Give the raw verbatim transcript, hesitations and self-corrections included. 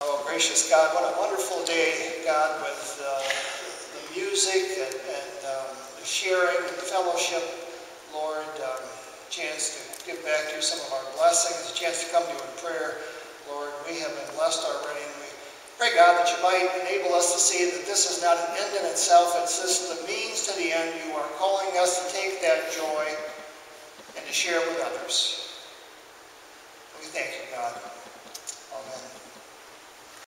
Oh, gracious God, what a wonderful day, God, with uh, the music and, and um, the sharing and the fellowship. Lord, um, chance to give back to you some of our blessings, a chance to come to you in prayer. Lord, we have been blessed already, and we pray, God, that you might enable us to see that this is not an end in itself, it's just the means to the end. You are calling us to take that joy and to share it with others. We thank you, God. Amen.